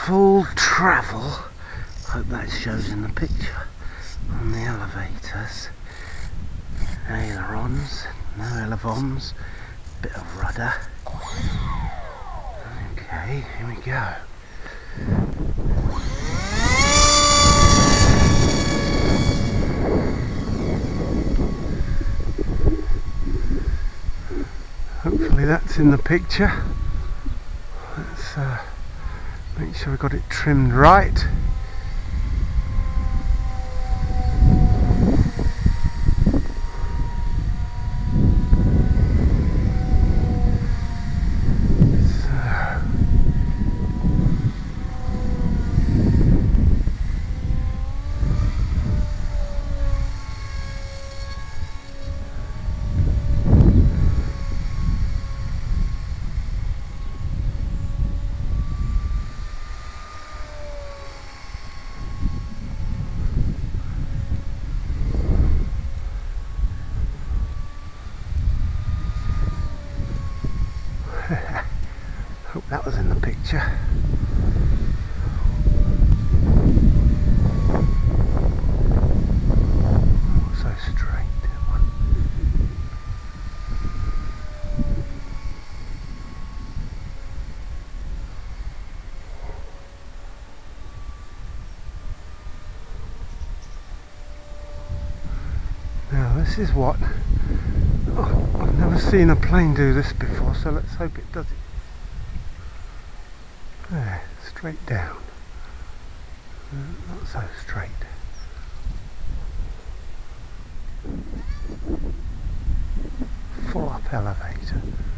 full travel. Hope that shows in the picture on the elevators. Ailerons, no elevons, bit of rudder. Okay, here we go. Hopefully that's in the picture. Let's make sure we got it trimmed right. Hope that was in the picture. Not so straight, that one. Now this is what, I've never seen a plane do this before, so let's hope it does it. There, straight down. Not so straight. Full up elevator.